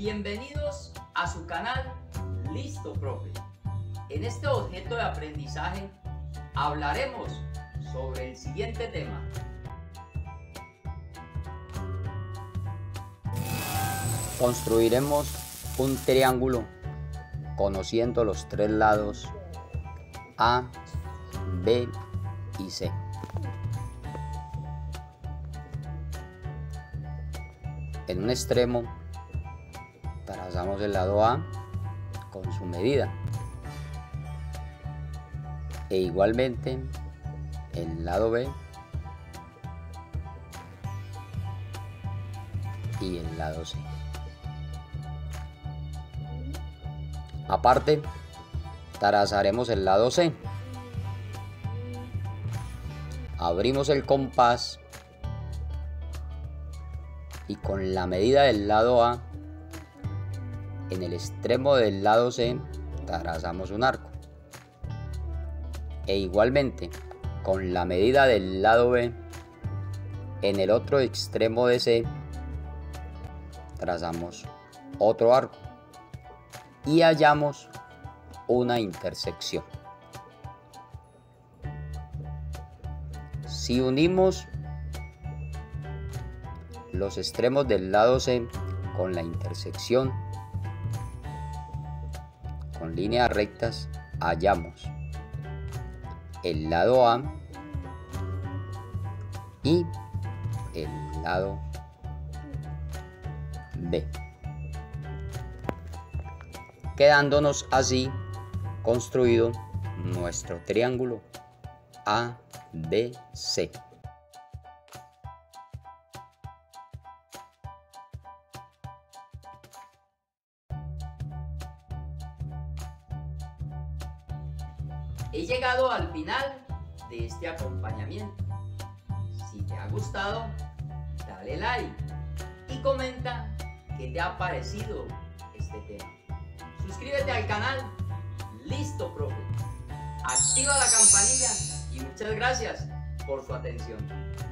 Bienvenidos a su canal Listo Profe. En este objeto de aprendizaje hablaremos sobre el siguiente tema. Construiremos un triángulo conociendo los tres lados A, B y C. En un extremo trazamos el lado A con su medida e igualmente el lado B y el lado C. Aparte, trazaremos el lado C. Abrimos el compás y con la medida del lado A, en el extremo del lado C, trazamos un arco. E igualmente, con la medida del lado B, en el otro extremo de C, trazamos otro arco. Y hallamos una intersección. Si unimos los extremos del lado C con la intersección con líneas rectas, hallamos el lado A y el lado B, quedándonos así construido nuestro triángulo ABC. He llegado al final de este acompañamiento. Si te ha gustado, dale like y comenta qué te ha parecido este tema. Suscríbete al canal Listo Profe. Activa la campanilla y muchas gracias por su atención.